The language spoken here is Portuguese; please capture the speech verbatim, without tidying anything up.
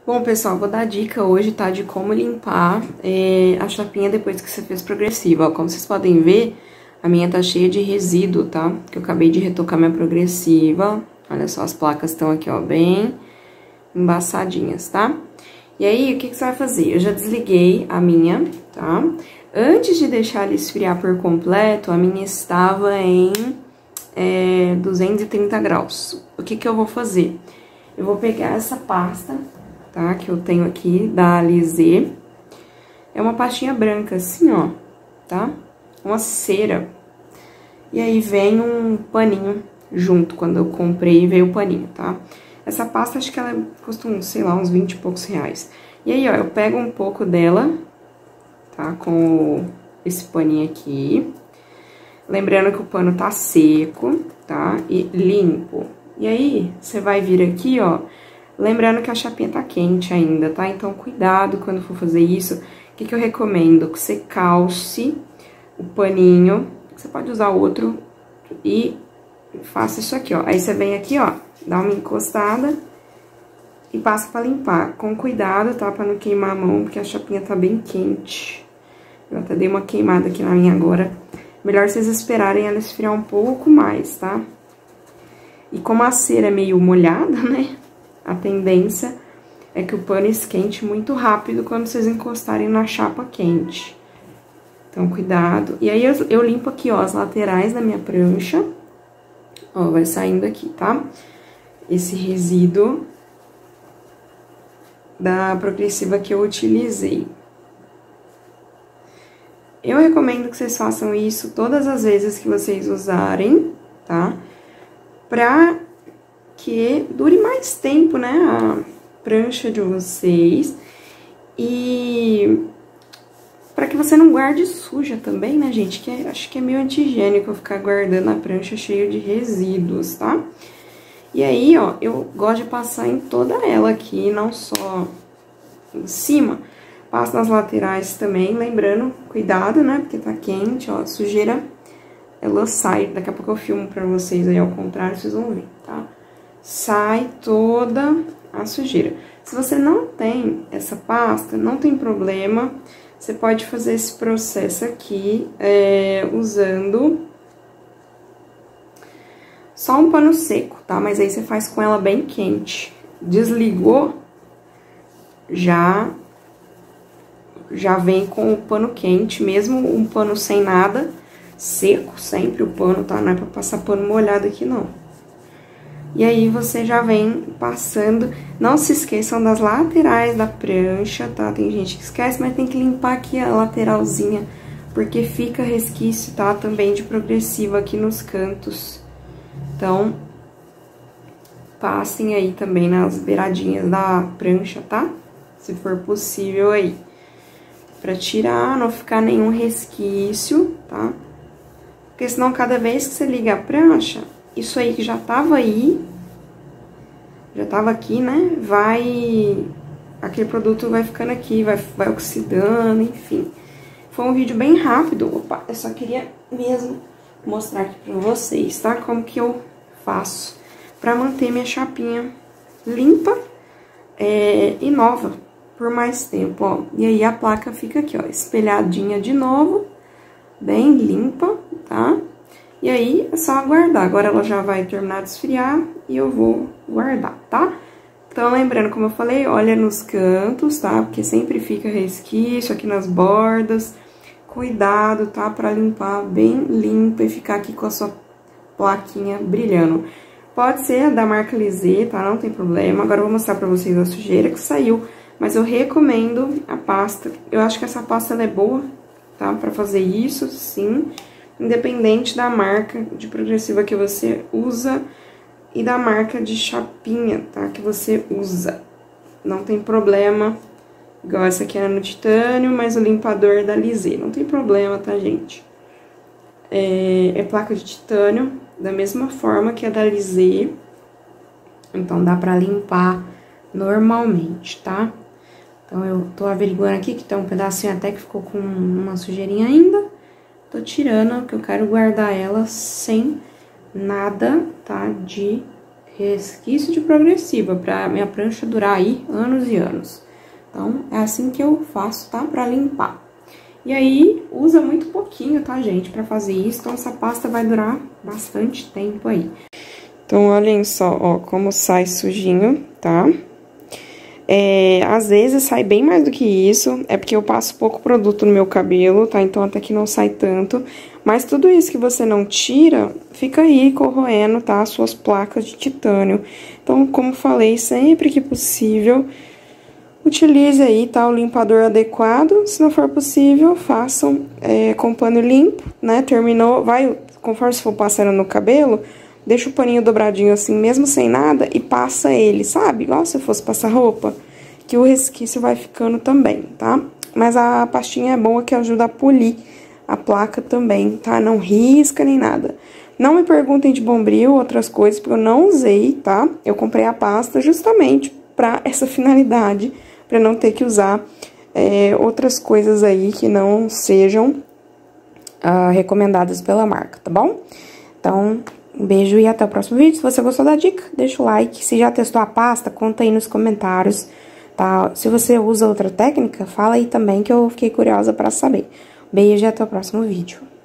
Bom, pessoal, vou dar dica hoje, tá? De como limpar é, a chapinha depois que você fez progressiva. Ó, como vocês podem ver, a minha tá cheia de resíduo, tá? Que eu acabei de retocar minha progressiva. Olha só, as placas estão aqui, ó, bem embaçadinhas, tá? E aí, o que, que você vai fazer? Eu já desliguei a minha, tá? Antes de deixar ela esfriar por completo, a minha estava em é, duzentos e trinta graus. O que, que eu vou fazer? Eu vou pegar essa pasta, tá? Que eu tenho aqui, da Alizé. É uma pastinha branca, assim, ó, tá? Uma cera. E aí vem um paninho junto, quando eu comprei veio o paninho, tá? Essa pasta, acho que ela custa, uns, sei lá, uns vinte e poucos reais. E aí, ó, eu pego um pouco dela, tá? Com esse paninho aqui. Lembrando que o pano tá seco, tá? E limpo. E aí, você vai vir aqui, ó, lembrando que a chapinha tá quente ainda, tá? Então, cuidado quando for fazer isso. O que que eu recomendo? Que você calce o paninho, você pode usar outro, e faça isso aqui, ó. Aí, você vem aqui, ó, dá uma encostada e passa pra limpar. Com cuidado, tá? Pra não queimar a mão, porque a chapinha tá bem quente. Eu até dei uma queimada aqui na minha agora. Melhor vocês esperarem ela esfriar um pouco mais, tá? E como a cera é meio molhada, né? A tendência é que o pano esquente muito rápido quando vocês encostarem na chapa quente. Então, cuidado. E aí, eu, eu limpo aqui, ó, as laterais da minha prancha. Ó, vai saindo aqui, tá? Esse resíduo da progressiva que eu utilizei. Eu recomendo que vocês façam isso todas as vezes que vocês usarem, tá? Pra que dure mais tempo, né, a prancha de vocês. E pra que você não guarde suja também, né, gente? Que é, acho que é meio anti-higiênico ficar guardando a prancha cheia de resíduos, tá? E aí, ó, eu gosto de passar em toda ela aqui, não só em cima. Passo nas laterais também, lembrando, cuidado, né, porque tá quente, ó, a sujeira, ela sai, daqui a pouco eu filmo pra vocês aí ao contrário, vocês vão ver, tá? Sai toda a sujeira. Se você não tem essa pasta, não tem problema, você pode fazer esse processo aqui, é, usando só um pano seco, tá? Mas aí você faz com ela bem quente. Desligou, já... já vem com o pano quente, mesmo um pano sem nada, seco sempre o pano, tá? Não é pra passar pano molhado aqui, não. E aí, você já vem passando, não se esqueçam das laterais da prancha, tá? Tem gente que esquece, mas tem que limpar aqui a lateralzinha, porque fica resquício, tá? Também de progressiva aqui nos cantos. Então, passem aí também nas beiradinhas da prancha, tá? Se for possível aí. Pra tirar, não ficar nenhum resquício, tá? Porque senão, cada vez que você liga a prancha, isso aí que já tava aí, já tava aqui, né? Vai... aquele produto vai ficando aqui, vai, vai oxidando, enfim. Foi um vídeo bem rápido. Opa, eu só queria mesmo mostrar aqui pra vocês, tá? Como que eu faço pra manter minha chapinha limpa é, e nova por mais tempo, ó. E aí, a placa fica aqui, ó, espelhadinha de novo, bem limpa, tá? E aí, é só aguardar. Agora, ela já vai terminar de esfriar e eu vou guardar, tá? Então, lembrando, como eu falei, olha nos cantos, tá? Porque sempre fica resquício aqui nas bordas. Cuidado, tá? Pra limpar bem limpa e ficar aqui com a sua plaquinha brilhando. Pode ser a da marca Alizé, tá? Não tem problema. Agora, eu vou mostrar pra vocês a sujeira que saiu. Mas eu recomendo a pasta. Eu acho que essa pasta ela é boa, tá? Pra fazer isso, sim. Independente da marca de progressiva que você usa e da marca de chapinha, tá? Que você usa. Não tem problema. Igual essa aqui era no titânio, mas o limpador é da Alizé. Não tem problema, tá, gente? É, é placa de titânio, da mesma forma que a da Alizé. Então, dá pra limpar normalmente, tá? Então, eu tô averiguando aqui que tem um pedacinho até que ficou com uma sujeirinha ainda. Tô tirando, porque eu quero guardar ela sem nada, tá? De resquício de progressiva, pra minha prancha durar aí anos e anos. Então, é assim que eu faço, tá? Pra limpar. E aí, usa muito pouquinho, tá, gente, pra fazer isso. Então, essa pasta vai durar bastante tempo aí. Então, olhem só, ó, como sai sujinho, tá? É, às vezes sai bem mais do que isso, é porque eu passo pouco produto no meu cabelo, tá? Então até que não sai tanto. Mas tudo isso que você não tira, fica aí corroendo, tá? As suas placas de titânio. Então, como falei, sempre que possível, utilize aí, tá? O limpador adequado. Se não for possível, façam é, com pano limpo, né? Terminou, vai, conforme você for passando no cabelo, deixa o paninho dobradinho assim, mesmo sem nada, e passa ele, sabe? Igual se fosse passar roupa, que o resquício vai ficando também, tá? Mas a pastinha é boa que ajuda a polir a placa também, tá? Não risca nem nada. Não me perguntem de Bombril, outras coisas, porque eu não usei, tá? Eu comprei a pasta justamente pra essa finalidade, pra não ter que usar é, outras coisas aí que não sejam uh, recomendadas pela marca, tá bom? Então, um beijo e até o próximo vídeo. Se você gostou da dica, deixa o like. Se já testou a pasta, conta aí nos comentários, tá? Se você usa outra técnica, fala aí também que eu fiquei curiosa pra saber. Beijo e até o próximo vídeo.